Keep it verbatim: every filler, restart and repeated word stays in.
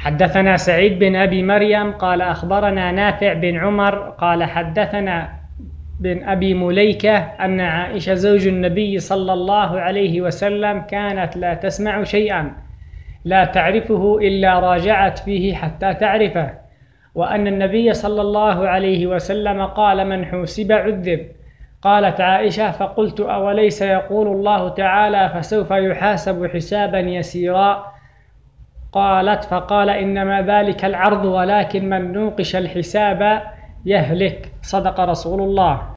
حدثنا سعيد بن أبي مريم قال أخبرنا نافع بن عمر قال حدثنا بن أبي مليكة أن عائشة زوج النبي صلى الله عليه وسلم كانت لا تسمع شيئا لا تعرفه إلا راجعت فيه حتى تعرفه، وأن النبي صلى الله عليه وسلم قال: من حوسب عذب. قالت عائشة: فقلت: أوليس يقول الله تعالى: فسوف يحاسب حسابا يسيرا؟ قالت: فقال: إنما ذلك العرض، ولكن من نوقش الحساب يهلك. صدق رسول الله.